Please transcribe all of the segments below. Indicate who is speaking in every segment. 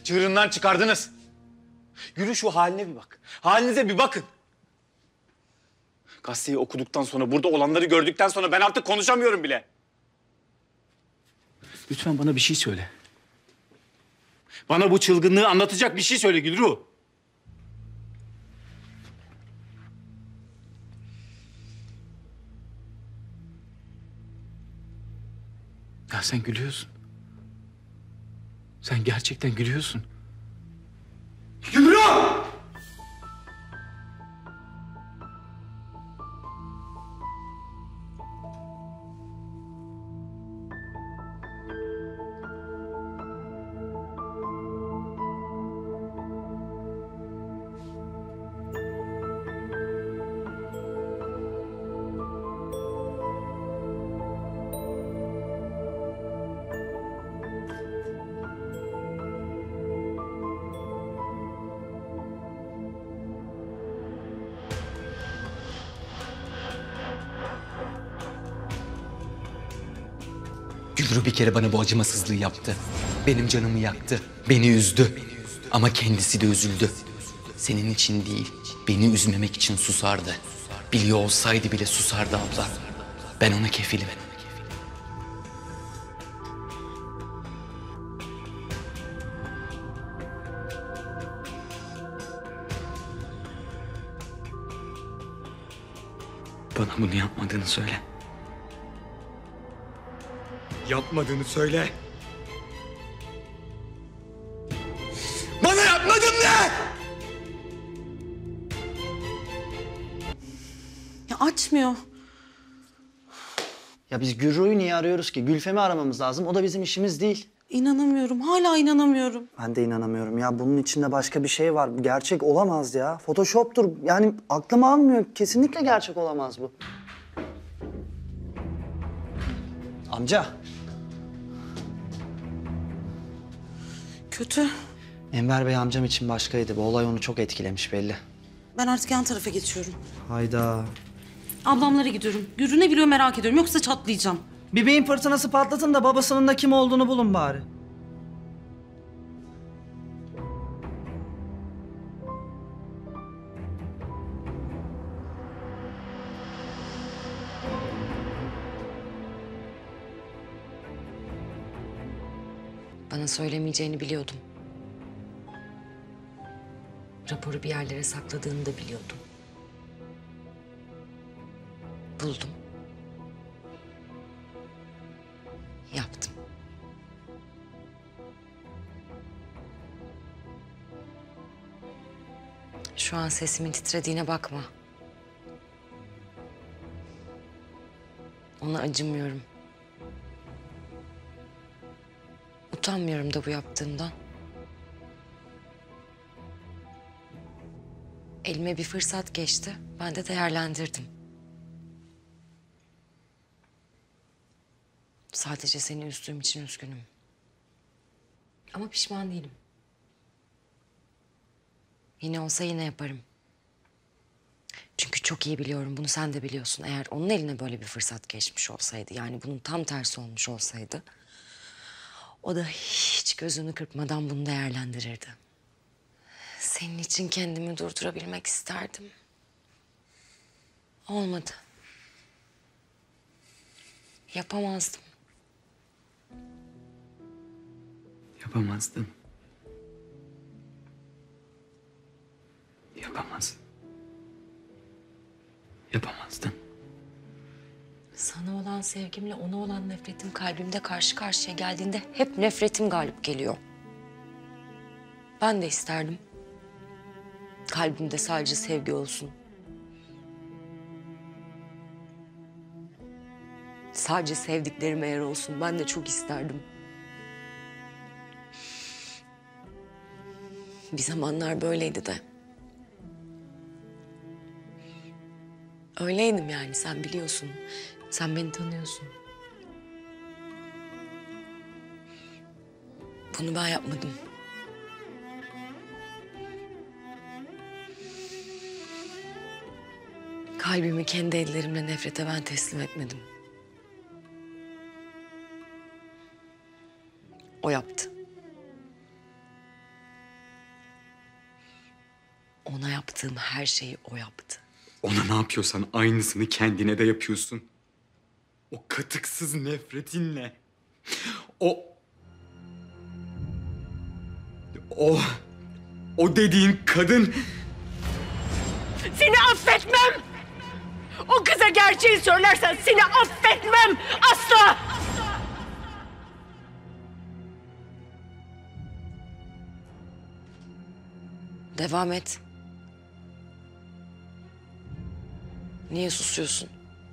Speaker 1: Çığırından çıkardınız. Gülü şu haline bir bak. Halinize bir bakın. Gazeteyi okuduktan sonra, burada olanları gördükten sonra ben artık konuşamıyorum bile. Lütfen bana bir şey söyle. Bana bu çılgınlığı anlatacak bir şey söyle Gülruh. Ya sen gülüyorsun. Sen gerçekten gülüyorsun. Gülruh!
Speaker 2: Gülru bir kere bana bu acımasızlığı yaptı. Benim canımı yaktı. Beni üzdü. Ama kendisi de üzüldü. Senin için değil, beni üzmemek için susardı. Biliyor olsaydı bile susardı abla. Ben ona kefilim.
Speaker 1: Bana bunu yapmadığını söyle.
Speaker 2: Yapmadığını söyle.
Speaker 1: Bana yapmadın de!
Speaker 3: Ya açmıyor.
Speaker 4: Ya biz Gürru'yu niye arıyoruz ki? Gülfem'i aramamız lazım. O da bizim işimiz değil.
Speaker 3: İnanamıyorum. Hala inanamıyorum.
Speaker 4: Ben de inanamıyorum ya. Bunun içinde başka bir şey var. Gerçek olamaz ya. Photoshop'tur. Yani aklım almıyor. Kesinlikle gerçek olamaz bu. Amca.
Speaker 3: Kötü.
Speaker 4: Enver Bey amcam için başkaydı. Bu olay onu çok etkilemiş belli.
Speaker 3: Ben artık yan tarafa geçiyorum.
Speaker 4: Hayda.
Speaker 3: Ablamlara gidiyorum. Gürü ne biliyor merak ediyorum. Yoksa çatlayacağım.
Speaker 4: Bir beyin fırtınası patlatın da babasının da kim olduğunu bulun bari.
Speaker 5: Bana söylemeyeceğini biliyordum. Raporu bir yerlere sakladığını da biliyordum. Buldum. Yaptım. Şu an sesimin titrediğine bakma. Ona acımıyorum. Utanmıyorum da bu yaptığımdan. Elime bir fırsat geçti. Ben de değerlendirdim. Sadece seni üzdüğüm için üzgünüm. Ama pişman değilim. Yine olsa yine yaparım. Çünkü çok iyi biliyorum, bunu sen de biliyorsun. Eğer onun eline böyle bir fırsat geçmiş olsaydı, yani bunun tam tersi olmuş olsaydı, o da hiç gözünü kırpmadan bunu değerlendirirdi. Senin için kendimi durdurabilmek isterdim. Olmadı. Yapamazdım.
Speaker 1: Yapamazdın. Yapamaz. Yapamazdın.
Speaker 5: Sana olan sevgimle ona olan nefretim kalbimde karşı karşıya geldiğinde hep nefretim galip geliyor. Ben de isterdim. Kalbimde sadece sevgi olsun. Sadece sevdiklerim eğer olsun. Ben de çok isterdim. Bir zamanlar böyleydi de. Öyleydim yani, sen biliyorsun. Sen beni tanıyorsun. Bunu ben yapmadım. Kalbimi kendi ellerimle nefrete ben teslim etmedim. O yaptı. Ona yaptığım her şeyi o yaptı.
Speaker 2: Ona ne yapıyorsan aynısını kendine de yapıyorsun. O katıksız nefretinle. O dediğin kadın...
Speaker 6: Seni affetmem! O kıza gerçeği söylersen seni affetmem! Asla!
Speaker 5: Devam et. Niye susuyorsun?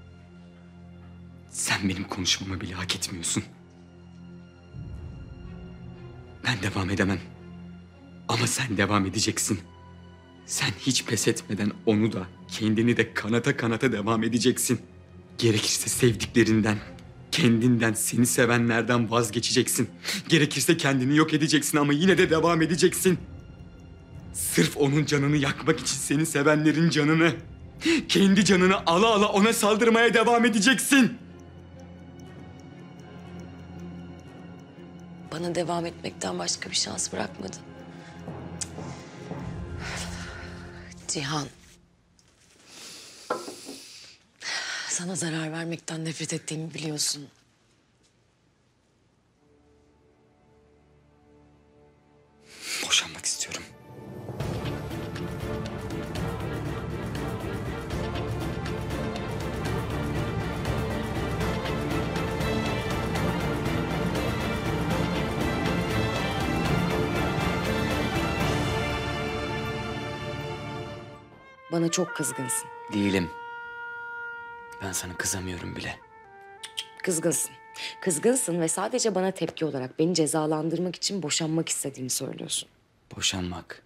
Speaker 2: Sen benim konuşmamı bile hak etmiyorsun. Ben devam edemem. Ama sen devam edeceksin. Sen hiç pes etmeden onu da, kendini de kanata kanata devam edeceksin. Gerekirse sevdiklerinden, kendinden, seni sevenlerden vazgeçeceksin. Gerekirse kendini yok edeceksin ama yine de devam edeceksin. Sırf onun canını yakmak için seni sevenlerin canını, kendi canını ala ala ona saldırmaya devam edeceksin.
Speaker 5: Bana devam etmekten başka bir şans bırakmadın. Cihan. Sana zarar vermekten nefret ettiğimi biliyorsun.
Speaker 2: Boşanmak istiyorum.
Speaker 5: Bana çok kızgınsın.
Speaker 2: Değilim. Ben sana kızamıyorum bile.
Speaker 5: Kızgınsın. Kızgınsın ve sadece bana tepki olarak beni cezalandırmak için boşanmak istediğini söylüyorsun.
Speaker 2: Boşanmak.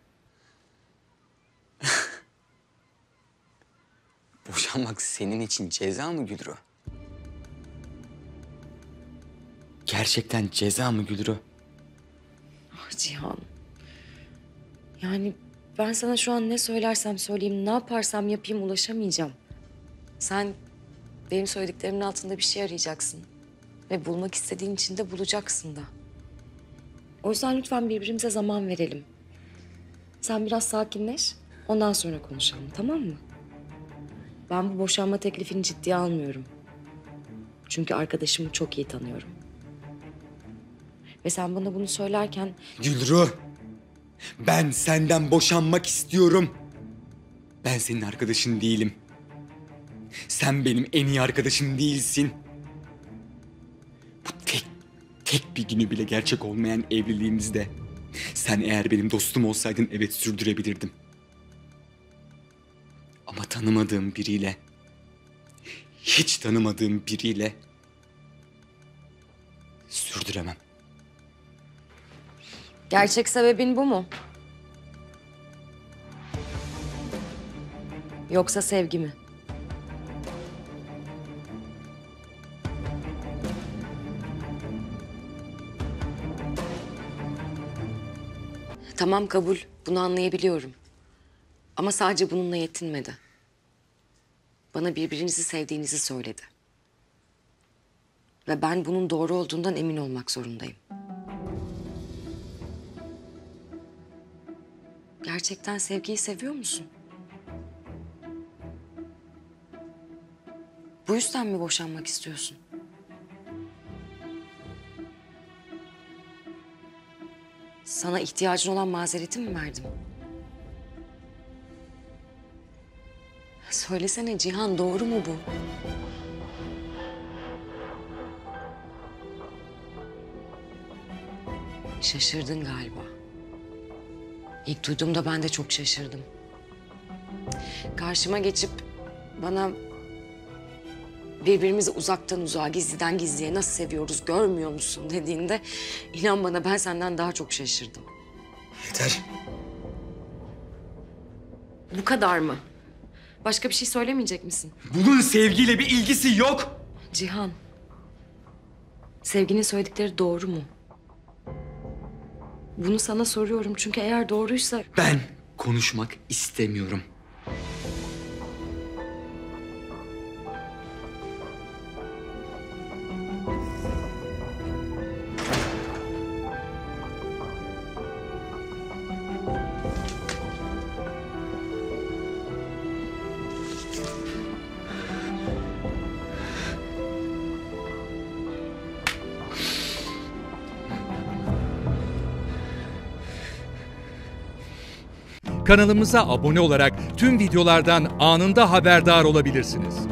Speaker 2: Boşanmak senin için ceza mı Gülru? Gerçekten ceza mı Gülru?
Speaker 5: Ah Cihan. Yani ben sana şu an ne söylersem söyleyeyim, ne yaparsam yapayım ulaşamayacağım. Sen benim söylediklerimin altında bir şey arayacaksın. Ve bulmak istediğin için de bulacaksın da. O yüzden lütfen birbirimize zaman verelim. Sen biraz sakinleş, ondan sonra konuşalım, tamam mı? Ben bu boşanma teklifini ciddiye almıyorum. Çünkü arkadaşımı çok iyi tanıyorum. Ve sen bana bunu söylerken
Speaker 2: Gülru, ben senden boşanmak istiyorum. Ben senin arkadaşın değilim. Sen benim en iyi arkadaşım değilsin. Bu tek bir günü bile gerçek olmayan evliliğimizde sen eğer benim dostum olsaydın evet sürdürebilirdim. Ama tanımadığım biriyle, hiç tanımadığım biriyle sürdüremem.
Speaker 5: gerçek sebebin bu mu? Yoksa sevgi mi? Tamam kabul. Bunu anlayabiliyorum. Ama sadece bununla yetinmedi. Bana birbirinizi sevdiğinizi söyledi. Ve ben bunun doğru olduğundan emin olmak zorundayım. Gerçekten sevgiyi seviyor musun? Bu yüzden mi boşanmak istiyorsun? Sana ihtiyacın olan mazereti mi verdim? Söylesene Cihan, doğru mu bu? Şaşırdın galiba. İlk duyduğumda ben de çok şaşırdım. Karşıma geçip bana birbirimizi uzaktan uzağa, gizliden gizliye nasıl seviyoruz görmüyor musun dediğinde inan bana ben senden daha çok şaşırdım.
Speaker 2: Yeter.
Speaker 5: Bu kadar mı? Başka bir şey söylemeyecek misin?
Speaker 2: Bunun sevgiyle bir ilgisi yok.
Speaker 5: Cihan, sevginin söyledikleri doğru mu? Bunu sana soruyorum çünkü eğer doğruysa...
Speaker 2: Ben konuşmak istemiyorum.
Speaker 7: Kanalımıza abone olarak tüm videolardan anında haberdar olabilirsiniz.